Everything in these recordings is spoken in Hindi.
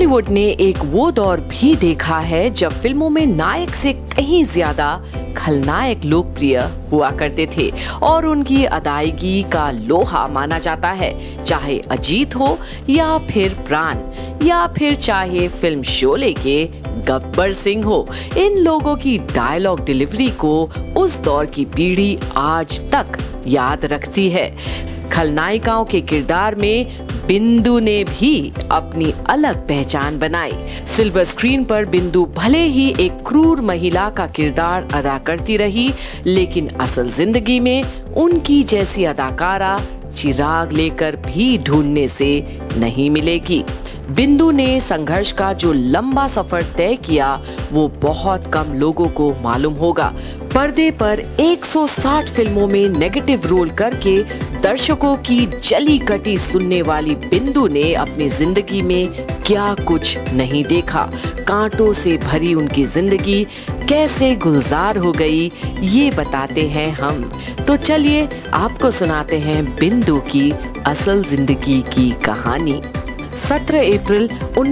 बॉलीवुड ने एक वो दौर भी देखा है जब फिल्मों में नायक से कहीं ज्यादा खलनायक लोकप्रिय हुआ करते थे और उनकी अदायगी का लोहा माना जाता है, चाहे अजीत हो या फिर प्राण या फिर चाहे फिल्म शोले के गब्बर सिंह हो। इन लोगों की डायलॉग डिलीवरी को उस दौर की पीढ़ी आज तक याद रखती है। खलनायिकाओं के किरदार में बिंदु ने भी अपनी अलग पहचान बनाई। सिल्वर स्क्रीन पर बिंदु भले ही एक क्रूर महिला का किरदार अदा करती रही, लेकिन असल जिंदगी में उनकी जैसी अदाकारा चिराग लेकर भी ढूंढने से नहीं मिलेगी। बिंदु ने संघर्ष का जो लंबा सफर तय किया वो बहुत कम लोगों को मालूम होगा। पर्दे पर 160 फिल्मों में नेगेटिव रोल करके दर्शकों की जली कटी सुनने वाली बिंदु ने अपनी जिंदगी में क्या कुछ नहीं देखा। कांटों से भरी उनकी जिंदगी कैसे गुलजार हो गई ये बताते हैं हम। तो चलिए आपको सुनाते हैं बिंदु की असल जिंदगी की कहानी। 17 अप्रैल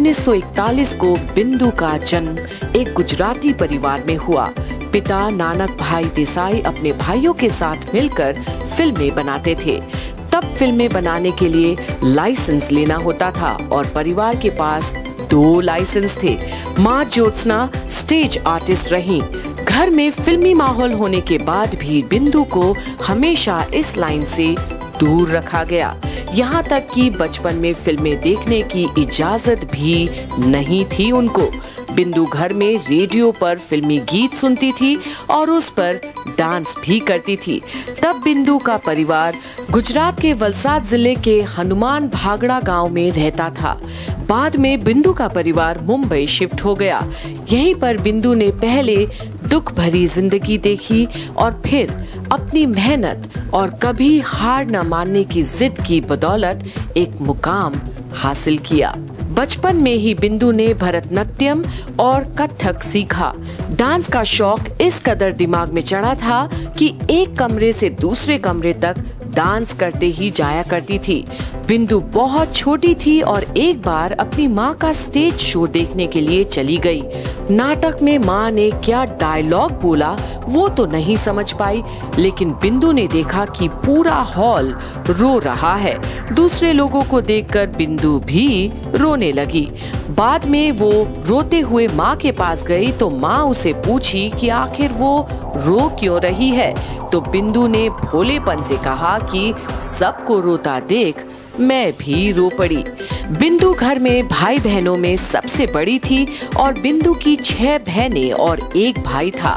1941 को बिंदु का जन्म एक गुजराती परिवार में हुआ। पिता नानक भाई देसाई अपने भाइयों के साथ मिलकर फिल्में बनाते थे। तब फिल्में बनाने के लिए लाइसेंस लेना होता था और परिवार के पास 2 लाइसेंस थे। माँ ज्योत्सना स्टेज आर्टिस्ट रहीं। घर में फिल्मी माहौल होने के बाद भी बिंदु को हमेशा इस लाइन से दूर रखा गया। यहाँ तक कि बचपन में फिल्में देखने की इजाजत भी नहीं थी उनको। बिंदु घर में रेडियो पर फिल्मी गीत सुनती थी और उस पर डांस भी करती थी। तब बिंदु का परिवार गुजरात के वलसाड जिले के हनुमान भागड़ा गांव में रहता था। बाद में बिंदु का परिवार मुंबई शिफ्ट हो गया। यहीं पर बिंदु ने पहले दुख भरी जिंदगी देखी और फिर अपनी मेहनत और कभी हार न मानने की जिद की बदौलत एक मुकाम हासिल किया। बचपन में ही बिंदु ने भरतनाट्यम और कथक सीखा। डांस का शौक इस कदर दिमाग में चढ़ा था कि एक कमरे से दूसरे कमरे तक डांस करते ही जाया करती थी। बिंदु बहुत छोटी थी और एक बार अपनी माँ का स्टेज शो देखने के लिए चली गई। नाटक में माँ ने क्या डायलॉग बोला वो तो नहीं समझ पाई, लेकिन बिंदु ने देखा कि पूरा हॉल रो रहा है। दूसरे लोगों को देखकर बिंदु भी रोने लगी। बाद में वो रोते हुए माँ के पास गई तो माँ उसे पूछी कि आखिर वो रो क्यों रही है। तो बिंदु ने भोलेपन से कहा कि सबको रोता देख मैं भी रो पड़ी। बिंदु घर में भाई बहनों में सबसे बड़ी थी और बिंदु की 6 बहनें और 1 भाई था।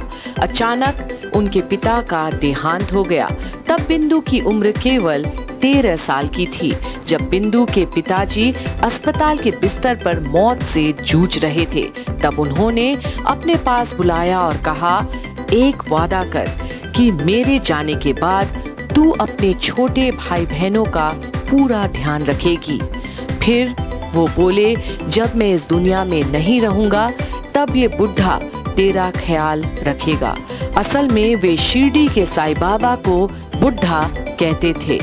अचानक उनके पिता का देहांत हो गया। तब बिंदु की उम्र केवल 13 साल की थी जब बिंदु के पिताजी अस्पताल के बिस्तर पर मौत से जूझ रहे थे। तब उन्होंने अपने पास बुलाया और कहा, एक वादा कर कि मेरे जाने के बाद तू अपने छोटे भाई बहनों का पूरा ध्यान रखेगी। फिर वो बोले, जब मैं इस दुनिया में नहीं रहूंगा तब ये बुढ़ा तेरा ख्याल रखेगा। असल में वे शिरडी के साईं बाबा को बुढ़ा कहते थे।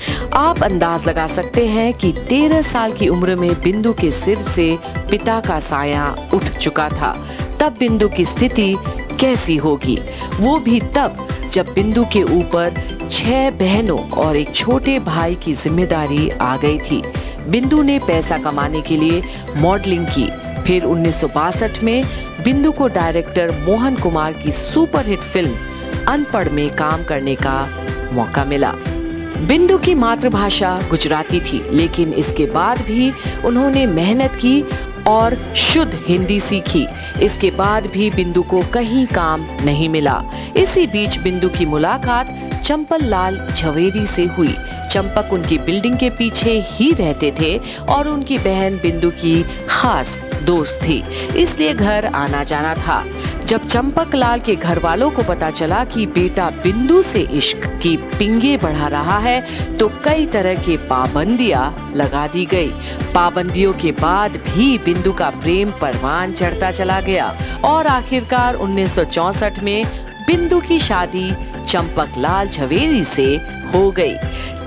आप अंदाज लगा सकते हैं कि 13 साल की उम्र में बिंदु के सिर से पिता का साया उठ चुका था। तब बिंदु की स्थिति कैसी होगी, वो भी तब जब बिंदु के ऊपर 6 बहनों और एक छोटे भाई की जिम्मेदारी आ गई थी। बिंदु ने पैसा कमाने के लिए मॉडलिंग की। फिर 1962 में बिंदु को डायरेक्टर मोहन कुमार की सुपरहिट फिल्म अनपढ़ में काम करने का मौका मिला। बिंदु की मातृभाषा गुजराती थी, लेकिन इसके बाद भी उन्होंने मेहनत की और शुद्ध हिंदी सीखी। इसके बाद भी बिंदु को कहीं काम नहीं मिला। इसी बीच बिंदु की मुलाकात चंपल लाल झवेरी से हुई। चंपक उनकी बिल्डिंग के पीछे ही रहते थे और उनकी बहन बिंदु की खास दोस्त थी, इसलिए घर आना जाना था। जब चंपक लाल के घर वालों को पता चला कि बेटा बिंदु से इश्क की पिंगे बढ़ा रहा है तो कई तरह के पाबंदियां लगा दी गई। पाबंदियों के बाद भी बिंदु का प्रेम परवान चढ़ता चला गया और आखिरकार 1964 में बिंदु की शादी चंपक लाल झवेरी से हो गई।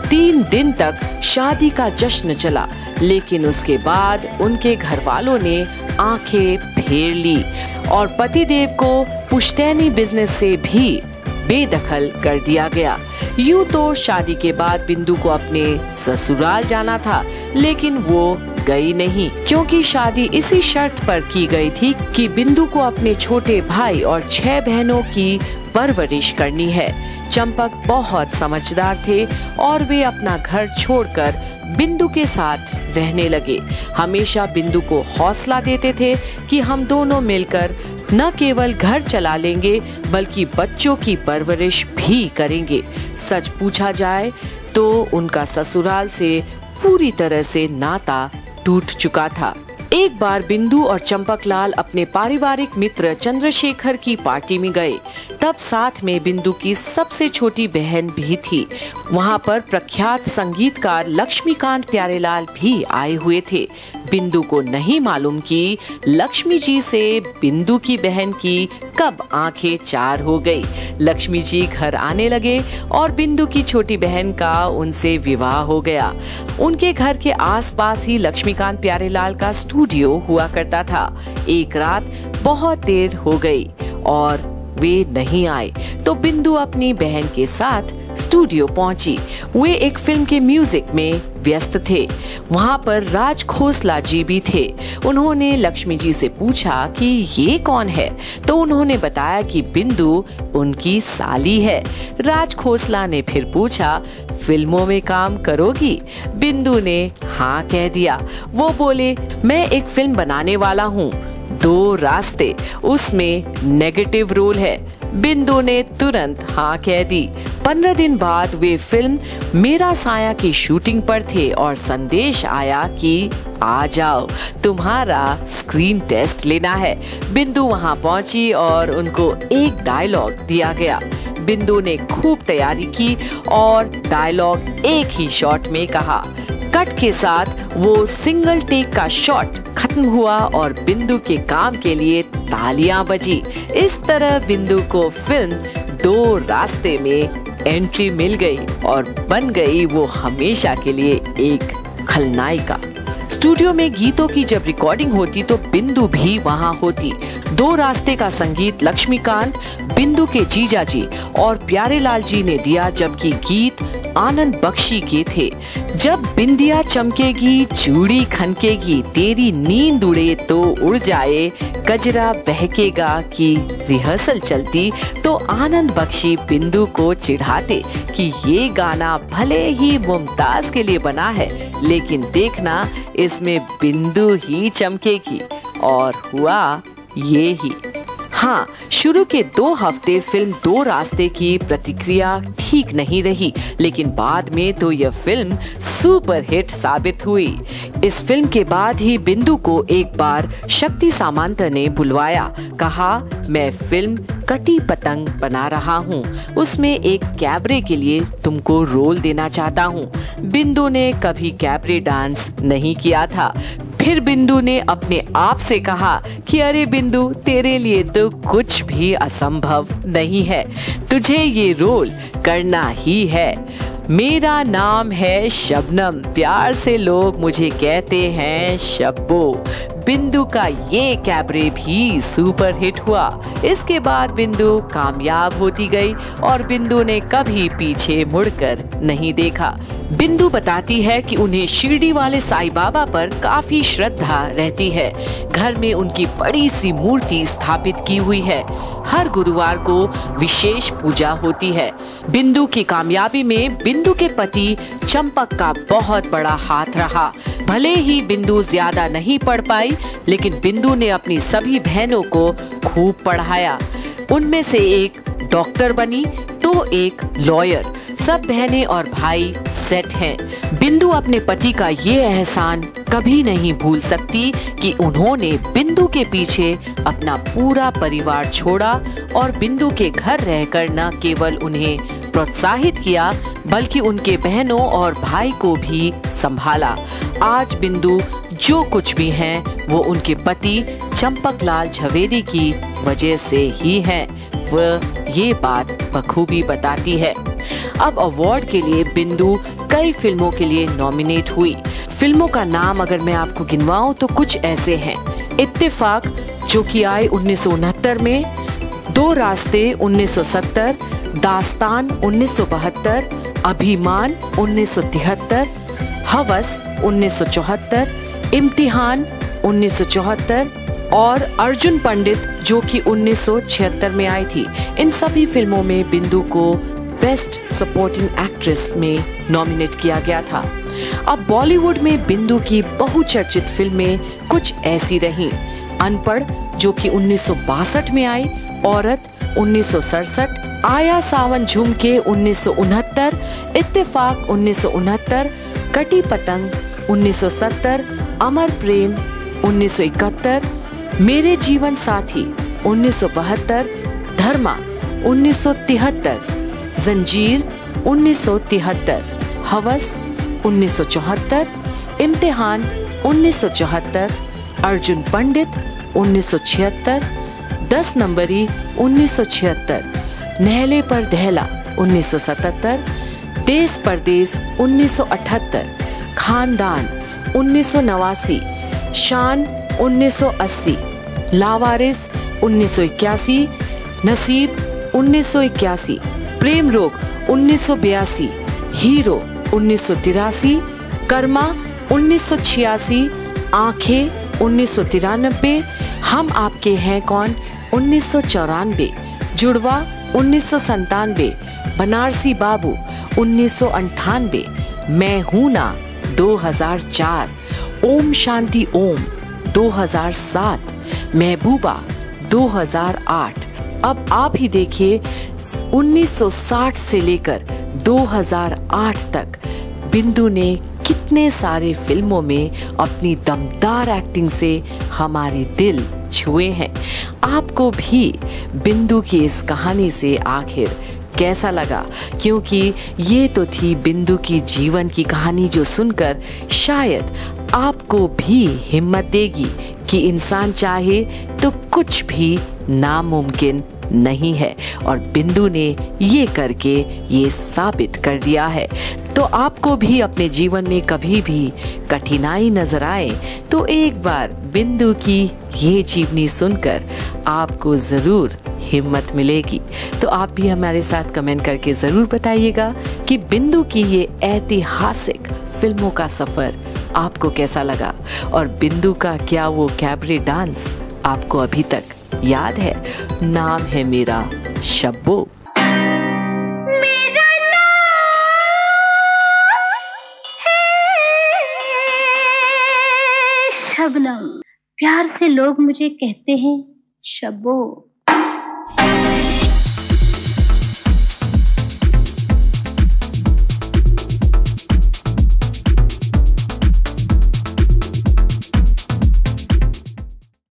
3 दिन तक शादी का जश्न चला, लेकिन उसके बाद उनके घर वालों ने आंखें फेर ली और पतिदेव को पुश्तैनी बिजनेस से भी बेदखल कर दिया गया। यूं तो शादी के बाद बिंदु को अपने ससुराल जाना था, लेकिन वो गई नहीं, क्योंकि शादी इसी शर्त पर की गई थी कि बिंदु को अपने छोटे भाई और 6 बहनों की परवरिश करनी है। चंपक बहुत समझदार थे और वे अपना घर छोड़कर बिंदु के साथ रहने लगे। हमेशा बिंदु को हौसला देते थे कि हम दोनों मिलकर न केवल घर चला लेंगे बल्कि बच्चों की परवरिश भी करेंगे। सच पूछा जाए तो उनका ससुराल से पूरी तरह से नाता टूट चुका था। एक बार बिंदु और चंपकलाल अपने पारिवारिक मित्र चंद्रशेखर की पार्टी में गए। तब साथ में बिंदु की सबसे छोटी बहन भी थी। वहाँ पर प्रख्यात संगीतकार लक्ष्मीकांत प्यारेलाल भी आए हुए थे। बिंदु को नहीं मालूम कि लक्ष्मी जी से बिंदु की बहन की कब आंखें चार हो गई। लक्ष्मी जी घर आने लगे और बिंदु की छोटी बहन का उनसे विवाह हो गया। उनके घर के आसपास ही लक्ष्मीकांत प्यारेलाल का स्टूडियो हुआ करता था। एक रात बहुत देर हो गई और वे नहीं आए, तो बिंदु अपनी बहन के साथ स्टूडियो पहुंची। वे एक फिल्म के म्यूजिक में व्यस्त थे। वहाँ पर राज खोसला जी भी थे। उन्होंने लक्ष्मी जी से पूछा कि ये कौन है, तो उन्होंने बताया कि बिंदु उनकी साली है। राज खोसला ने फिर पूछा, फिल्मों में काम करोगी? बिंदु ने हाँ कह दिया। वो बोले, मैं एक फिल्म बनाने वाला हूँ, 2 रास्ते, उसमें नेगेटिव रोल है। बिंदु ने तुरंत हाँ कह दी। 15 दिन बाद वे फिल्म मेरा साया की शूटिंग पर थे और संदेश आया कि आ जाओ, तुम्हारा स्क्रीन टेस्ट लेना है। बिंदु वहां पहुंची और उनको एक डायलॉग दिया गया। बिंदु ने खूब तैयारी की और डायलॉग एक ही शॉट में कहा। कट के साथ वो सिंगल टेक का शॉट खत्म हुआ और बिंदु के काम के लिए तालियां बजी। इस तरह बिंदु को फिल्म 2 रास्ते में एंट्री मिल गई और बन गई वो हमेशा के लिए एक खलनायिका। स्टूडियो में गीतों की जब रिकॉर्डिंग होती तो बिंदु भी वहां होती। 2 रास्ते का संगीत लक्ष्मीकांत, बिंदु के जीजा जी और प्यारेलाल जी ने दिया, जबकि गीत आनंद बख्शी के थे। जब बिंदिया चमकेगी, चूड़ी खनकेगी, तेरी नींद उड़े तो उड़ जाए, कजरा बहकेगा की रिहर्सल चलती तो आनंद बख्शी बिंदु को चिढ़ाते कि ये गाना भले ही मुमताज के लिए बना है, लेकिन देखना इसमें बिंदु ही चमकेगी। और हुआ ये ही। हाँ, शुरू के 2 हफ्ते फिल्म 2 रास्ते की प्रतिक्रिया ठीक नहीं रही, लेकिन बाद में तो यह फिल्म सुपर हिट साबित हुई। इस फिल्म के बाद ही बिंदु को एक बार शक्ति सामंत ने बुलवाया। कहा, मैं फिल्म कटी पतंग बना रहा हूँ, उसमें एक कैबरे के लिए तुमको रोल देना चाहता हूँ। बिंदु ने कभी कैबरे डांस नहीं किया था। फिर बिंदु ने अपने आप से कहा कि अरे बिंदु, तेरे लिए तो कुछ भी असंभव नहीं है, तुझे ये रोल करना ही है। मेरा नाम है शबनम, प्यार से लोग मुझे कहते हैं शब्बो। बिंदु का ये कैबरे भी सुपर हिट हुआ। इसके बाद बिंदु कामयाब होती गई और बिंदु ने कभी पीछे मुड़कर नहीं देखा। बिंदु बताती है कि उन्हें शिरडी वाले साईं बाबा पर काफी श्रद्धा रहती है। घर में उनकी बड़ी सी मूर्ति स्थापित की हुई है। हर गुरुवार को विशेष पूजा होती है। बिंदु की कामयाबी में बिंदु के पति चंपक का बहुत बड़ा हाथ रहा। भले ही बिंदु ज्यादा नहीं पढ़ पाई, लेकिन बिंदु ने अपनी सभी बहनों को खूब पढ़ाया। उनमें से एक डॉक्टर बनी तो एक लॉयर। सब बहनें और भाई सेट हैं। बिंदु अपने पति का ये एहसान कभी नहीं भूल सकती कि उन्होंने बिंदु के पीछे अपना पूरा परिवार छोड़ा और बिंदु के घर रहकर न केवल उन्हें प्रोत्साहित किया, बल्कि उनके बहनों और भाई को भी संभाला। आज बिंदु जो कुछ भी हैं, वो उनके पति चंपकलाल झवेरी की वजह से ही हैं। वह ये बात बखूबी बताती है। अब अवार्ड के लिए बिंदु कई फिल्मों के लिए नॉमिनेट हुई। फिल्मों का नाम अगर मैं आपको गिनवाऊं तो कुछ ऐसे हैं: इत्तेफाक जो कि आई 1969 में, दो रास्ते 1970, दास्तान 1972, अभिमान 1973, हवस 1974, इम्तिहान 1974 और अर्जुन पंडित जो कि 1976 में आई थी। इन सभी फिल्मों में बिंदु को बेस्ट सपोर्टिंग एक्ट्रेस में नॉमिनेट किया गया था। अब बॉलीवुड में बिंदु की बहुचर्चित फिल्में कुछ ऐसी रहीं: अनपढ़ जो कि 1962 में आई, औरत 1967, आया सावन झुमके 1969, इत्तेफाक 1969, कटी पतंग 1970, अमर प्रेम 1971, मेरे जीवन साथी 1972, धर्मा 1973, जंजीर 1973, हवस 1974, इम्तिहान 1974, अर्जुन पंडित 1976, 10 नंबरी 1976, नहले पर दहला 1977, देश परदेश 1978, खानदान 1989, शान 1980, लावारिस 1981, नसीब 1981, प्रेम रोग 1982, हीरो 1983, कर्मा 1986, आंखें 1993, हम आपके हैं कौन 1994, जुड़वा 1997, बनारसी बाबू 1998, मैं हूं ना 2004, ओम शांति ओम 2007, महबूबा 2008। अब आप ही देखिए 1960 से लेकर 2008 तक बिंदु ने कितने सारे फिल्मों में अपनी दमदार एक्टिंग से हमारे दिल छुए हैं। आपको भी बिंदु की इस कहानी से आखिर कैसा लगा? क्योंकि ये तो थी बिंदु की जीवन की कहानी जो सुनकर शायद आपको भी हिम्मत देगी कि इंसान चाहे तो कुछ भी नामुमकिन नहीं है, और बिंदु ने ये करके ये साबित कर दिया है। तो आपको भी अपने जीवन में कभी भी कठिनाई नजर आए तो एक बार बिंदु की ये जीवनी सुनकर आपको जरूर हिम्मत मिलेगी। तो आप भी हमारे साथ कमेंट करके जरूर बताइएगा कि बिंदु की ये ऐतिहासिक फिल्मों का सफर आपको कैसा लगा, और बिंदु का क्या वो कैबरे डांस आपको अभी तक याद है? नाम है मेरा शब्बो। मेरा नाम है शबनम, प्यार से लोग मुझे कहते हैं शब्बो।